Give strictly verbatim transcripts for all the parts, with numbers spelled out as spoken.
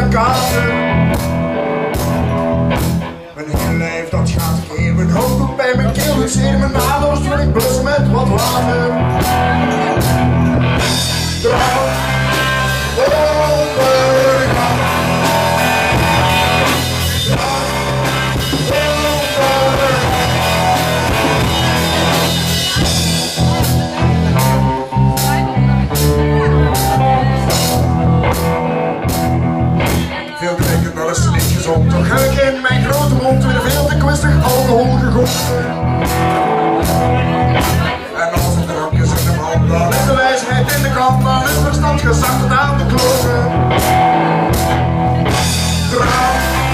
de kamer. Mijn hele lijf dat gaat keer, mijn hoofd doet bij mijn keel, ik zie mijn aders, wil ik blussen met wat water. Draag veel drinken, dat is niet gezond. Toch heb ik in mijn grote mond weer veel te kwistig alcohol gegoten. En als het drankjes in de hand, dan is de wijsheid in de kant, dan is verstand gezakt tot aan de kloten. Draag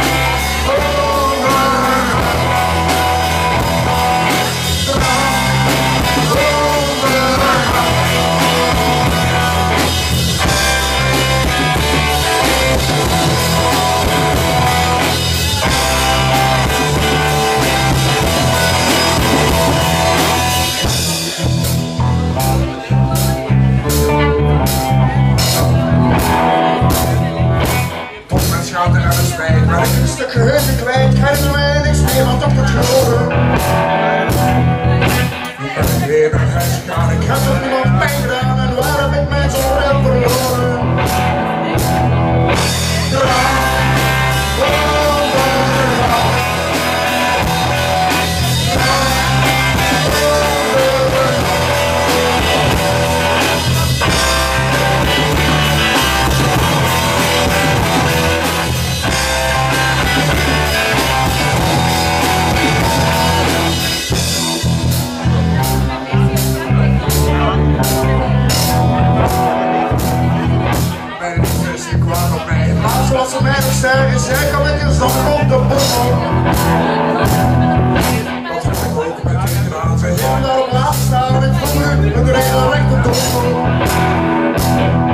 gaat er aan de spijt, maar ik een stuk geheugen kwijt, krijg er mij niks meer wat op het horen. Nu ben ik weer naar huis gegaan, ik heb er niemand pijn gedaan en waar heb ik mijn zorg verloren? Zoals ze mij nog zeggen, zij kan ik een zak op de bommel. Wat heb ik ook met die gedaan? Ze hebben daar op laat staan en ik voel nu een reden recht op de bommel.